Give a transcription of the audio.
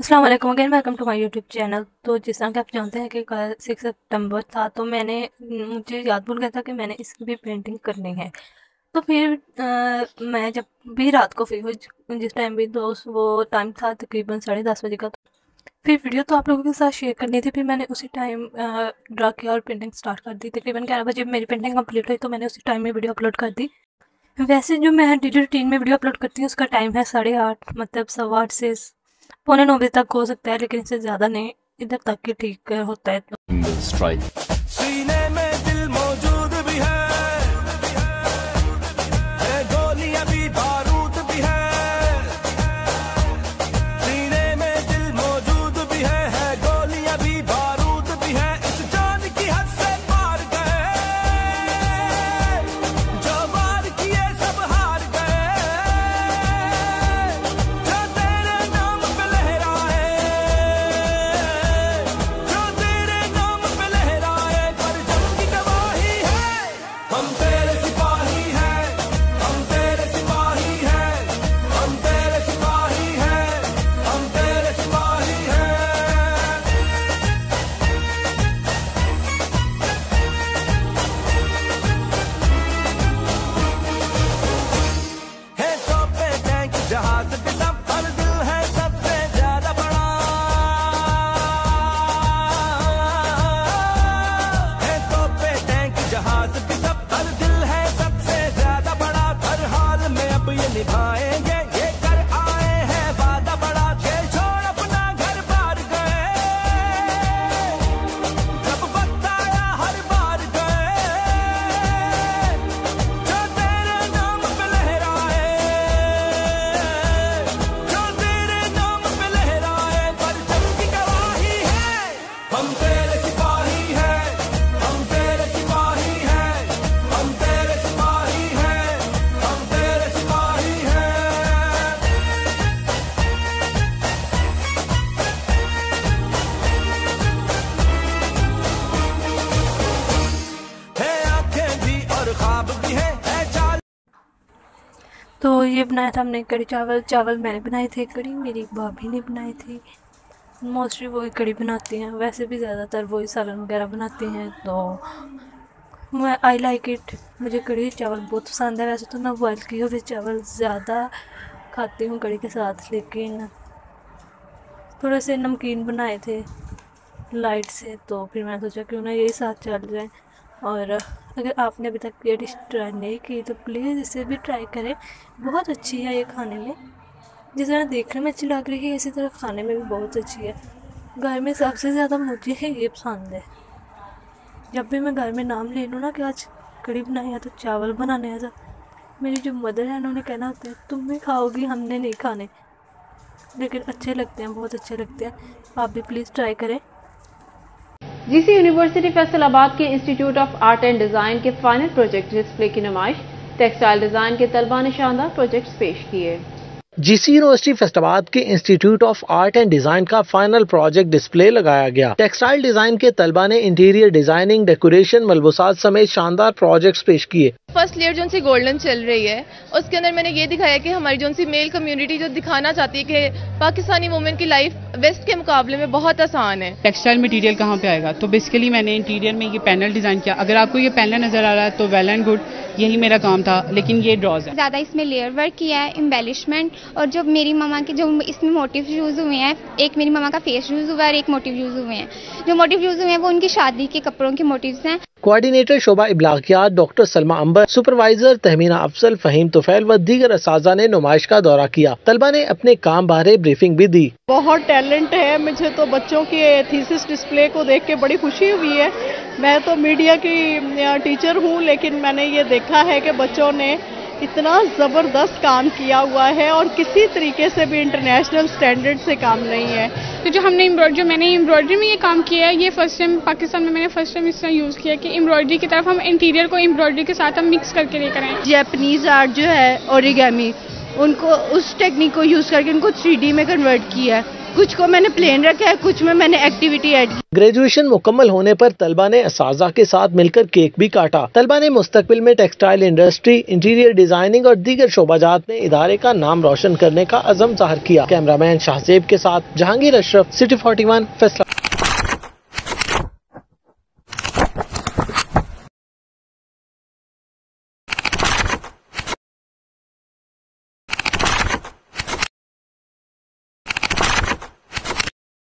अस्सलाम वालेकुम again welcome to my YouTube channel. तो जिस तरह कि आप जानते हैं कि कल 6 सितंबर था, तो मुझे याद भूल गया था कि मैंने इसकी भी पेंटिंग करनी है। तो फिर मैं जब भी रात को फ्री हुई, जिस टाइम भी, तो वो टाइम था तकरीबन 10:30 बजे का। तो फिर वीडियो तो आप लोगों के साथ शेयर करनी थी। फिर मैंने उसी टाइम ड्रा किया और पेंटिंग स्टार्ट कर दी। तकरीबन 11 बजे मेरी पेंटिंग कंप्लीट हुई, तो मैंने उसी टाइम में वीडियो अपलोड कर दी। वैसे जो मैं डेली रूटीन में वीडियो अपलोड करती हूँ उसका टाइम है 8:30, मतलब 8:15 से 8:45 बजे तक हो सकता है, लेकिन इससे ज़्यादा नहीं, इधर तक ही ठीक होता है। सीने में दिल मौजूद भी है गोलियां भी बारूद भी है, सीने में दिल मौजूद भी है गोलियां भी बारूद भी है। इस जान की हद से पार गए, जो वार किए सब हार गए, जो तेरे नाम पे लहराए, जो तेरे नाम पे लहराए, पर जंग की गवाही है। हम तेरे सिपाही हैं, हम तेरे सिपाही हैं, हम तेरे सिपाही हैं, हम तेरे सिपाही हैं। है तोपे टैंक जहाज भी सब, हर दिल है सबसे ज्यादा बड़ा। है तोपे टैंक जहाज भी सब, हर दिल है सबसे ज्यादा बड़ा। हर हाल में अब ये निभाएंगे, ये कर आए हैं वादा बड़ा। ये छोड़ अपना घर बार गए, जब वक्त आया हर बार गए, जो तेरे नाम पे लहराए, जो तेरे नाम पे लहराए, पर जंग की गवाही है। हम तेरे सिपाही हैं, हम तेरे सिपाही हैं, हम तेरे सिपाही हैं, हम तेरे सिपाही हैं। है आंखें भी और ख्वाब भी है चाल। तो ये बनाया था हमने कड़ी चावल। चावल मैंने बनाए थे, कड़ी मेरी भाभी ने बनाई थी। मोस्टली वही कड़ी बनाती हैं, वैसे भी ज़्यादातर वही सालन वगैरह बनाती हैं। तो मैं आई लाइक इट, मुझे कड़ी चावल बहुत पसंद है। वैसे तो मैं बॉयल किए हुए चावल ज़्यादा खाती हूँ कड़ी के साथ, लेकिन थोड़े से नमकीन बनाए थे लाइट से, तो फिर मैंने सोचा क्यों ना यही साथ चल जाए। और अगर आपने अभी तक ये डिश ट्राई नहीं की तो प्लीज़ इसे भी ट्राई करें, बहुत अच्छी है ये खाने में। जिस तरह देखने में अच्छी लग रही है, इसी तरह खाने में भी बहुत अच्छी है। घर में सबसे ज़्यादा मुझे ये पसंद है। जब भी मैं घर में नाम ले लूँ ना कि आज कड़ी बनाई है तो चावल बनाने हैं, तो मेरी जो मदर है उन्होंने कहना होता है तुम भी खाओगी, हमने नहीं खाने, लेकिन अच्छे लगते हैं, बहुत अच्छे लगते हैं। आप भी प्लीज़ ट्राई करें। जीसी यूनिवर्सिटी फैसलाबाद के institute of art and design के फाइनल प्रोजेक्ट डिस्प्ले की नुमाइश। टेक्सटाइल डिज़ाइन के तलबा ने शानदार प्रोजेक्ट्स पेश किए। जीसी यूनिवर्सिटी फैसलाबाद के institute of art and design का फाइनल प्रोजेक्ट डिस्प्ले लगाया गया। टेक्सटाइल डिजाइन के तलबा ने इंटीरियर डिजाइनिंग, डेकोरेशन, मलबूसात समेत शानदार प्रोजेक्ट्स पेश किए। फर्स्ट लेयर जो सी गोल्डन चल रही है, उसके अंदर मैंने ये दिखाया कि हमारी जो सी मेल कम्युनिटी जो दिखाना चाहती है कि पाकिस्तानी वुमेन की लाइफ वेस्ट के मुकाबले में बहुत आसान है। टेक्सटाइल मटेरियल कहाँ पे आएगा, तो बेसिकली मैंने इंटीरियर में ये पैनल डिजाइन किया। अगर आपको ये पैनल नजर आ रहा है तो वेल एंड गुड, यही मेरा काम था, लेकिन ये ड्रॉज है। ज़्यादा इसमें लेयर वर्क किया है, एम्बेलिशमेंट, और जो मेरी ममा के जो इसमें मोटिव यूज़ हुए हैं, एक मेरी ममा का फेस यूज़ हुआ है और एक मोटिव यूज़ हुए हैं। जो मोटिव यूज़ हुए हैं वो उनकी शादी के कपड़ों के मोटिव्स हैं। कोऑर्डिनेटर शोबा इब्लागियात डॉक्टर सलमा अंबर, सुपरवाइजर तहमीना अफजल, फहीम तुफैल व दीगर असातिज़ा ने नुमाइश का दौरा किया। तलबा ने अपने काम बारे ब्रीफिंग भी दी। बहुत टैलेंट है, मुझे तो बच्चों के थीसिस डिस्प्ले को देख के बड़ी खुशी हुई है। मैं तो मीडिया की टीचर हूँ, लेकिन मैंने ये देखा है कि बच्चों ने इतना ज़बरदस्त काम किया हुआ है और किसी तरीके से भी इंटरनेशनल स्टैंडर्ड से काम नहीं है। तो जो मैंने एम्ब्रॉयडरी में ये काम किया है, ये फर्स्ट टाइम पाकिस्तान में मैंने फर्स्ट टाइम इसका यूज़ किया कि एम्ब्रॉयडरी की तरफ हम इंटीरियर को एम्ब्रॉयडरी के साथ हम मिक्स करके लेकर आए। जैपनीज आर्ट जो है ओरिगामी, उनको उस टेक्निक को यूज़ करके उनको 3D में कन्वर्ट किया है। कुछ को मैंने प्लेन रखा है, कुछ में मैंने एक्टिविटी ऐड की। ग्रेजुएशन मुकम्मल होने पर तलबा ने असातिज़ा के साथ मिलकर केक भी काटा। तलबा ने मुस्तकबिल में टेक्सटाइल इंडस्ट्री, इंटीरियर डिजाइनिंग और दीगर शोबाजात में इदारे का नाम रोशन करने का अज़म ज़ाहिर किया। कैमरामैन शाहजेब के साथ जहांगीर अशरफ, सिटी 41 फैसला।